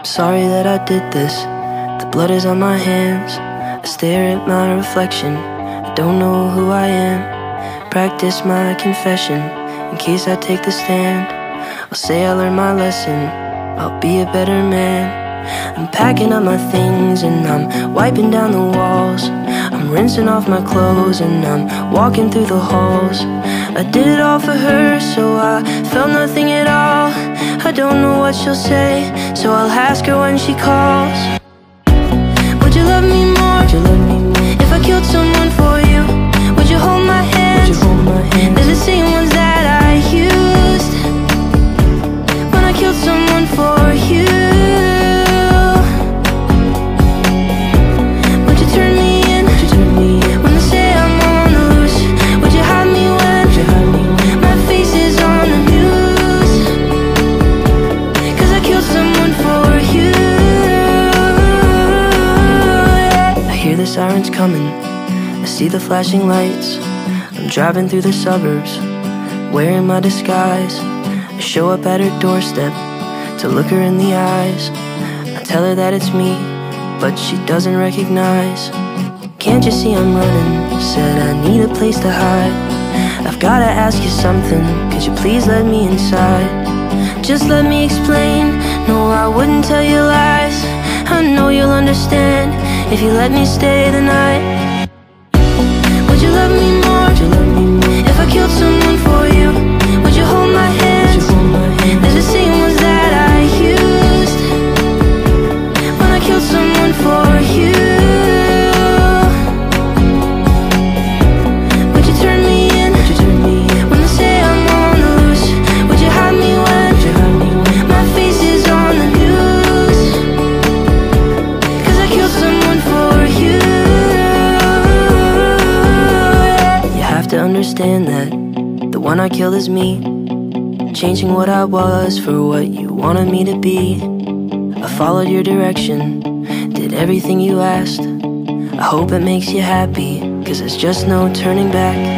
sorry that I did this. The blood is on my hands. I stare at my reflection. I don't know who I am. Practice my confession in case I take the stand. I'll say I learned my lesson. I'll be a better man. I'm packing up my things and I'm wiping down the walls. I'm rinsing off my clothes and I'm walking through the halls. I did it all for her, so I felt nothing at all. I don't know what she'll say, so I'll ask her when she calls. Would you love me more? Would you love me more? If I killed someone for you, would you hold my hands? Would you hold my hands? They're the same ones that I used when I killed someone for you. Sirens coming, I see the flashing lights. I'm driving through the suburbs, wearing my disguise. I show up at her doorstep to look her in the eyes. I tell her that it's me, but she doesn't recognize. Can't you see I'm running? Said I need a place to hide. I've gotta ask you something, could you please let me inside? Just let me explain, no I wouldn't tell you lies. I know you'll understand if you let me stay the night. Would you love me more? Would you love me more? If I killed someone for you, would you hold my hands? Would you hold my hands? They're the same ones that I used when I killed someone for you. Would you turn me in? Would you turn me in? When they say I'm on the loose, would you hide me when? Would you hide me when? My face is on the news, 'cause I killed someone for you. You have to understand that the one I killed is me, changing what I was for what you wanted me to be. I followed your direction, did everything you asked. I hope it makes you happy, 'cause there's just no turning back.